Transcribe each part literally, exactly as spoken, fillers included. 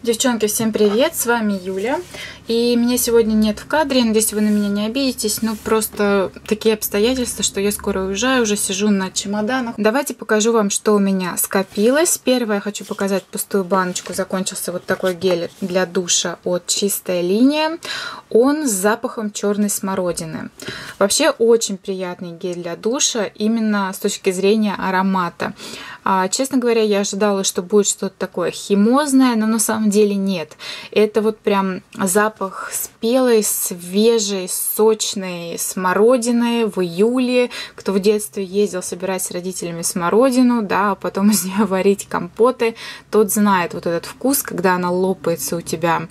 Девчонки, всем привет! С вами Юля. И меня сегодня нет в кадре. Надеюсь, вы на меня не обидитесь. Ну, просто такие обстоятельства, что я скоро уезжаю, уже сижу на чемоданах. Давайте покажу вам, что у меня скопилось. Первое, я хочу показать пустую баночку. Закончился вот такой гель для душа от Чистая линия. Он с запахом черной смородины. Вообще, очень приятный гель для душа, именно с точки зрения аромата. А, честно говоря, я ожидала, что будет что-то такое химозное, но на самом деле нет. Это вот прям запах спелой, свежей, сочной смородины в июле. Кто в детстве ездил собирать с родителями смородину, да, а потом из нее варить компоты, тот знает вот этот вкус, когда она лопается у тебя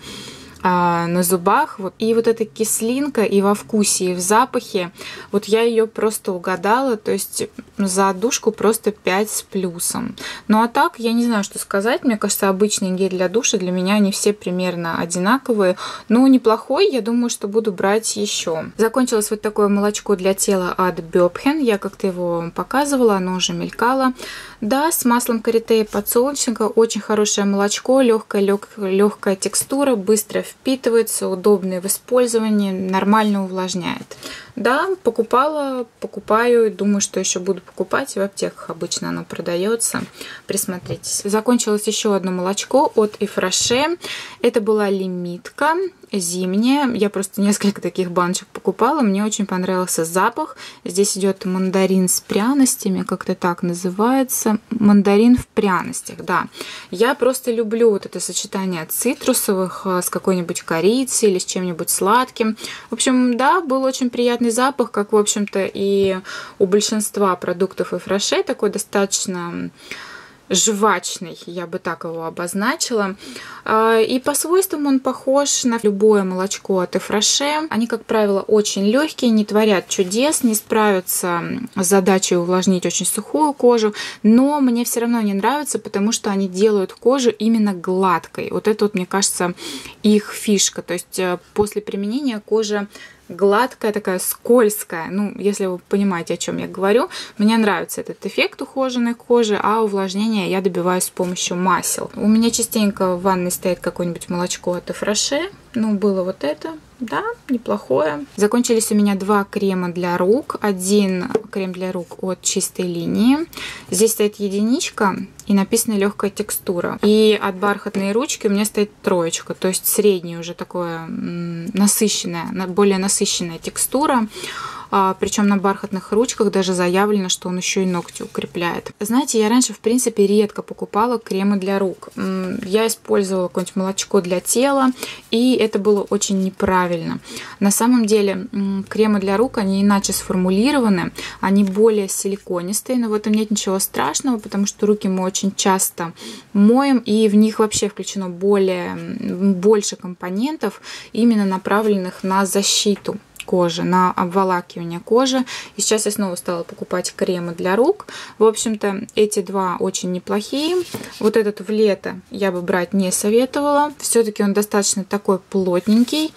на зубах. Вот. И вот эта кислинка и во вкусе, и в запахе, вот я ее просто угадала, то есть за отдушку просто пять с плюсом. Ну а так, я не знаю, что сказать. Мне кажется, обычный гель для душа, для меня они все примерно одинаковые. Но неплохой, я думаю, что буду брать еще. Закончилось вот такое молочко для тела от Böbchen. Я как-то его показывала, оно уже мелькало. Да, с маслом карите и подсолнечника. Очень хорошее молочко, легкая, лег, легкая текстура, быстро впитывается, удобный в использовании, нормально увлажняет. Да, покупала, покупаю, думаю, что еще буду покупать. В аптеках обычно оно продается. Присмотритесь. Закончилось еще одно молочко от Ифраше. Это была лимитка зимняя. Я просто несколько таких баночек покупала. Мне очень понравился запах. Здесь идет мандарин с пряностями, как-то так называется. Мандарин в пряностях, да. Я просто люблю вот это сочетание цитрусовых с какой-нибудь корицей или с чем-нибудь сладким. В общем, да, был очень приятный запах, как, в общем-то, и у большинства продуктов Ифраше, такой достаточно жвачный, я бы так его обозначила. И по свойствам он похож на любое молочко от Ифраше. Они, как правило, очень легкие, не творят чудес, не справятся с задачей увлажнить очень сухую кожу, но мне все равно не нравится, потому что они делают кожу именно гладкой. Вот это вот, мне кажется, их фишка. То есть после применения кожа гладкая, такая скользкая. Ну, если вы понимаете, о чем я говорю. Мне нравится этот эффект ухоженной кожи, а увлажнения я добиваюсь с помощью масел. У меня частенько в ванной стоит какое-нибудь молочко от Ифраше. Ну, было вот это. Да, неплохое. Закончились у меня два крема для рук. Один крем для рук от Чистой линии. Здесь стоит единичка и написана легкая текстура. И от бархатной ручки у меня стоит троечка. То есть средняя уже такое насыщенная, более насыщенная текстура. Причем на бархатных ручках даже заявлено, что он еще и ногти укрепляет. Знаете, я раньше, в принципе, редко покупала кремы для рук. Я использовала какое-нибудь молочко для тела, и это было очень неправильно. На самом деле, кремы для рук, они иначе сформулированы, они более силиконистые, но в этом нет ничего страшного, потому что руки мы очень часто моем, и в них вообще включено более, больше компонентов, именно направленных на защиту кожи, на обволакивание кожи. И сейчас я снова стала покупать кремы для рук. В общем-то, эти два очень неплохие. Вот этот в лето я бы брать не советовала. Все-таки он достаточно такой плотненький.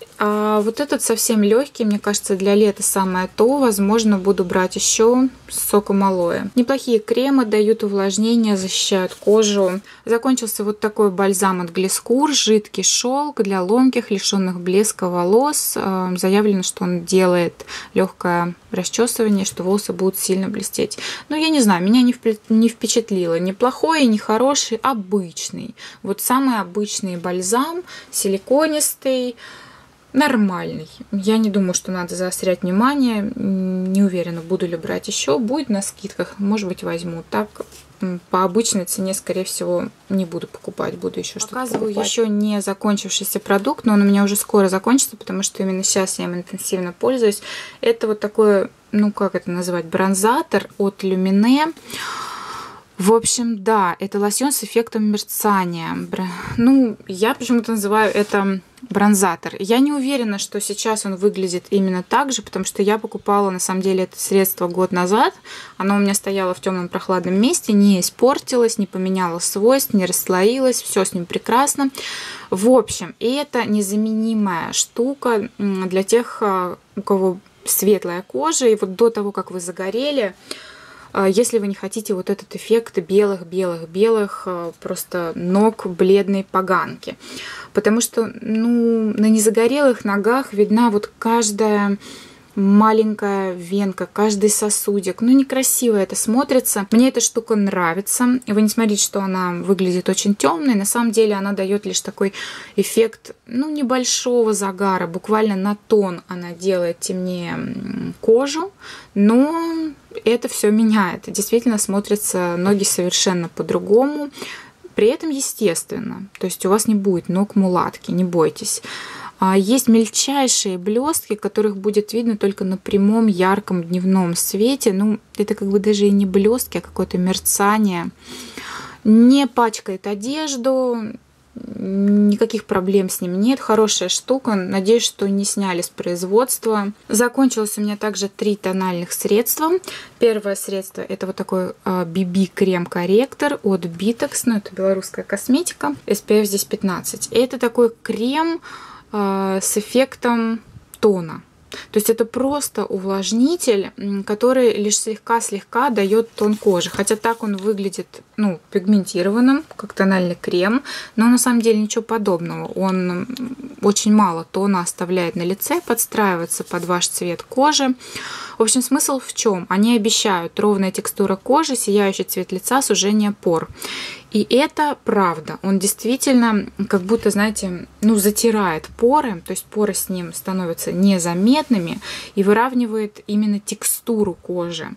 А вот этот совсем легкий, мне кажется, для лета самое то. Возможно, буду брать еще с соком алоэ. Неплохие кремы, дают увлажнение, защищают кожу. Закончился вот такой бальзам от Глискур, жидкий шелк для ломких, лишенных блеска волос. Заявлено, что он делает легкое расчесывание, что волосы будут сильно блестеть. Но я не знаю, меня не впечатлило. Ни плохой, ни хороший, обычный. Вот самый обычный бальзам, силиконистый. Нормальный. Я не думаю, что надо заострять внимание. Не уверена, буду ли брать еще. Будет на скидках. Может быть, возьму. Так, по обычной цене, скорее всего, не буду покупать. Буду еще что-то Показываю покупать. Еще не закончившийся продукт, но он у меня уже скоро закончится, потому что именно сейчас я им интенсивно пользуюсь. Это вот такой, ну как это называть, бронзатор от Lumene. В общем, да, это лосьон с эффектом мерцания. Ну, я почему-то называю это бронзатор. Я не уверена, что сейчас он выглядит именно так же, потому что я покупала, на самом деле, это средство год назад. Оно у меня стояло в темном прохладном месте, не испортилось, не поменяло свойств, не расслоилось, все с ним прекрасно. В общем, это незаменимая штука для тех, у кого светлая кожа, и вот до того, как вы загорели, если вы не хотите вот этот эффект белых-белых-белых просто ног бледной поганки. Потому что, ну, на незагорелых ногах видна вот каждая маленькая венка, каждый сосудик. Ну, некрасиво это смотрится. Мне эта штука нравится. Вы не смотрите, что она выглядит очень темной. На самом деле она дает лишь такой эффект, ну, небольшого загара. Буквально на тон она делает темнее кожу. Но это все меняет. Действительно смотрятся ноги совершенно по-другому. При этом естественно. То есть у вас не будет ног мулатки, не бойтесь. Есть мельчайшие блестки, которых будет видно только на прямом ярком дневном свете. Ну, это как бы даже и не блестки, а какое-то мерцание. Не пачкает одежду, никаких проблем с ним нет. Хорошая штука. Надеюсь, что не сняли с производства. Закончилось у меня также три тональных средства. Первое средство это вот такой би би-крем-корректор от Bitex. Ну, это белорусская косметика. эс пи эф здесь пятнадцать. Это такой крем с эффектом тона. То есть это просто увлажнитель, который лишь слегка-слегка дает тон кожи. Хотя так он выглядит, ну, пигментированным, как тональный крем. Но на самом деле ничего подобного. Он очень мало тона оставляет на лице, подстраивается под ваш цвет кожи. В общем, смысл в чем? Они обещают ровная текстура кожи, сияющий цвет лица, сужение пор. И это правда. Он действительно как будто, знаете, ну, затирает поры. То есть поры с ним становятся незаметными и выравнивает именно текстуру кожи.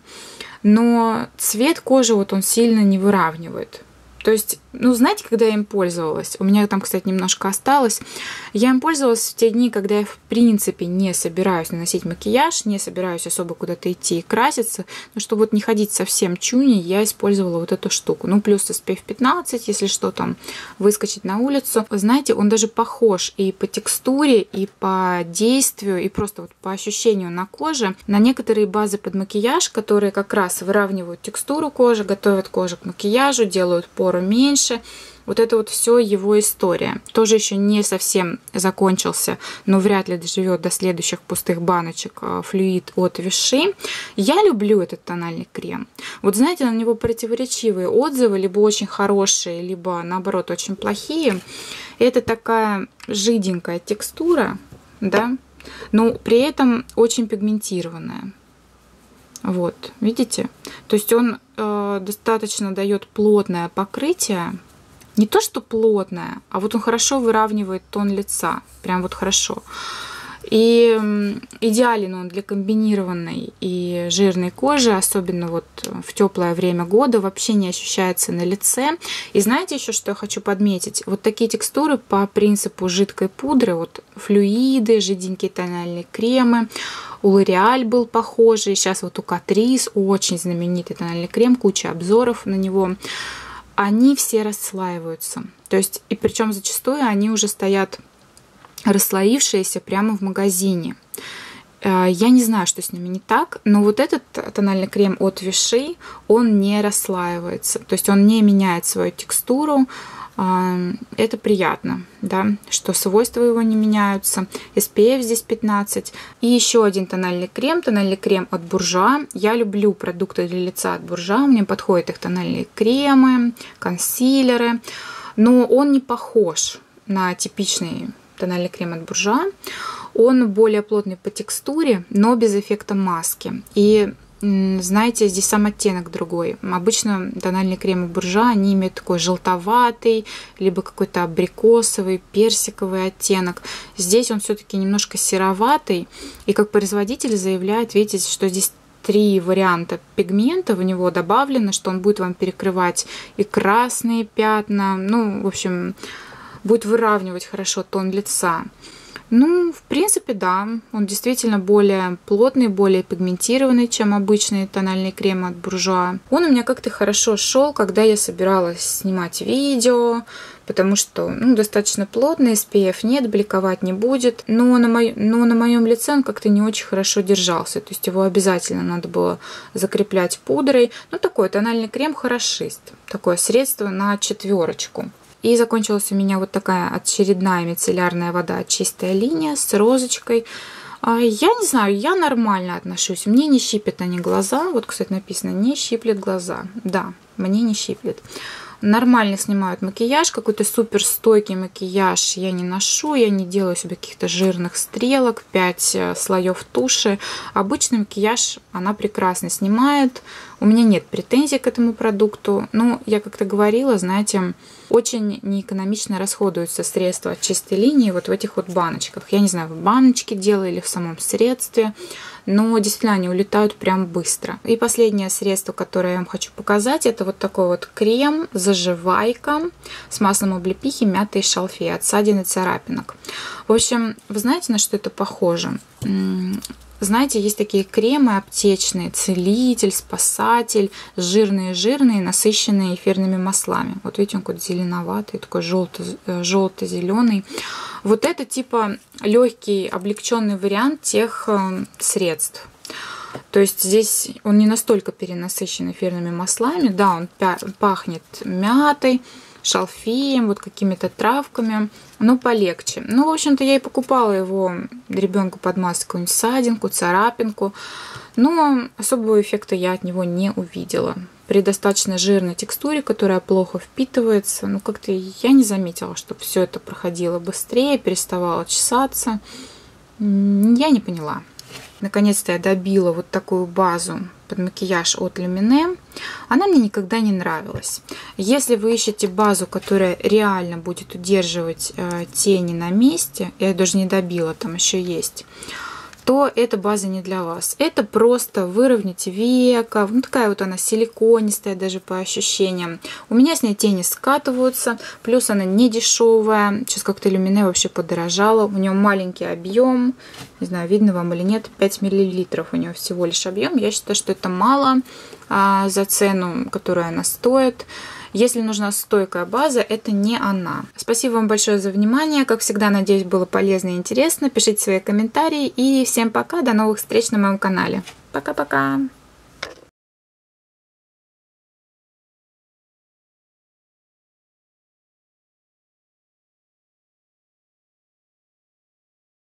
Но цвет кожи вот он сильно не выравнивает. То есть, ну, знаете, когда я им пользовалась, у меня там, кстати, немножко осталось, я им пользовалась в те дни, когда я, в принципе, не собираюсь наносить макияж, не собираюсь особо куда-то идти и краситься, но чтобы вот не ходить совсем чуни, я использовала вот эту штуку. Ну, плюс эс пи эф пятнадцать, если что, там, выскочить на улицу. Вы знаете, он даже похож и по текстуре, и по действию, и просто вот по ощущению на коже на некоторые базы под макияж, которые как раз выравнивают текстуру кожи, готовят кожу к макияжу, делают поры меньше. Вот это вот все его история. Тоже еще не совсем закончился, но вряд ли доживет до следующих пустых баночек флюид от Vichy. Я люблю этот тональный крем. Вот знаете, на него противоречивые отзывы, либо очень хорошие, либо наоборот очень плохие. Это такая жиденькая текстура, да, но при этом очень пигментированная. Вот, видите? То есть он э, достаточно дает плотное покрытие. Не то, что плотное, а вот он хорошо выравнивает тон лица. Прям вот хорошо. И идеален он для комбинированной и жирной кожи, особенно вот в теплое время года, вообще не ощущается на лице. И знаете еще, что я хочу подметить? Вот такие текстуры по принципу жидкой пудры, вот флюиды, жиденькие тональные кремы. У L'Oréal был похожий, сейчас вот у Catrice очень знаменитый тональный крем, куча обзоров на него. Они все расслаиваются. То есть, и причем зачастую они уже стоят расслоившиеся прямо в магазине. Я не знаю, что с ними не так, но вот этот тональный крем от Vichy, он не расслаивается. То есть он не меняет свою текстуру. Это приятно, да, что свойства его не меняются. эс пи эф здесь пятнадцать. И еще один тональный крем, тональный крем от Bourjois. Я люблю продукты для лица от Bourjois. Мне подходят их тональные кремы, консилеры. Но он не похож на типичный тональный крем от Bourjois. Он более плотный по текстуре, но без эффекта маски. И знаете, здесь сам оттенок другой. Обычно тональные кремы Bourjois, они имеют такой желтоватый, либо какой-то абрикосовый, персиковый оттенок. Здесь он все-таки немножко сероватый. И как производитель заявляет, видите, что здесь три варианта пигмента в него добавлено, что он будет вам перекрывать и красные пятна. Ну, в общем, будет выравнивать хорошо тон лица. Ну, в принципе, да, он действительно более плотный, более пигментированный, чем обычные тональные кремы от Bourjois. Он у меня как-то хорошо шел, когда я собиралась снимать видео, потому что, ну, достаточно плотный, эс пи эф нет, бликовать не будет, но на, мо... но на моем лице он как-то не очень хорошо держался, то есть его обязательно надо было закреплять пудрой. Ну, такой тональный крем хорошист, такое средство на четверочку. И закончилась у меня вот такая очередная мицеллярная вода, чистая линия с розочкой. Я не знаю, я нормально отношусь. Мне не щиплет они глаза. Вот, кстати, написано, не щиплет глаза. Да, мне не щиплет. Нормально снимают макияж, какой-то супер стойкий макияж я не ношу, я не делаю себе каких-то жирных стрелок, пять слоев туши. Обычный макияж она прекрасно снимает. У меня нет претензий к этому продукту. Но я как-то говорила, знаете, очень неэкономично расходуются средства от чистой линии вот в этих вот баночках. Я не знаю, в баночке делаю или в самом средстве, но действительно они улетают прям быстро. И последнее средство, которое я вам хочу показать, это вот такой вот крем заживайка с маслом облепихи, мяты и шалфея от ссадин и царапинок. В общем, вы знаете, на что это похоже? Знаете, есть такие кремы аптечные, целитель, спасатель, жирные-жирные, насыщенные эфирными маслами. Вот видите, он какой-то зеленоватый, такой желто-зеленый. Вот это типа легкий, облегченный вариант тех э, средств. То есть здесь он не настолько перенасыщен эфирными маслами. Да, он пахнет мятой, шалфеем, вот какими-то травками, но полегче. Ну, в общем-то, я и покупала его ребенку под маску, ссадинку, царапинку, но особого эффекта я от него не увидела. При достаточно жирной текстуре, которая плохо впитывается, ну, как-то я не заметила, чтобы все это проходило быстрее, переставало чесаться. Я не поняла. Наконец-то я добила вот такую базу под макияж от Lumineux. Она мне никогда не нравилась. Если вы ищете базу, которая реально будет удерживать э, тени на месте, я ее даже не добила, там еще есть, то эта база не для вас. Это просто выровнять века. Ну, такая вот она силиконистая даже по ощущениям. У меня с ней тени скатываются. Плюс она не дешевая. Сейчас как-то Lumineux вообще подорожала. У нее маленький объем. Не знаю, видно вам или нет. пять миллилитров у нее всего лишь объем. Я считаю, что это мало а, за цену, которую она стоит. Если нужна стойкая база, это не она. Спасибо вам большое за внимание. Как всегда, надеюсь, было полезно и интересно. Пишите свои комментарии. И всем пока. До новых встреч на моем канале. Пока-пока.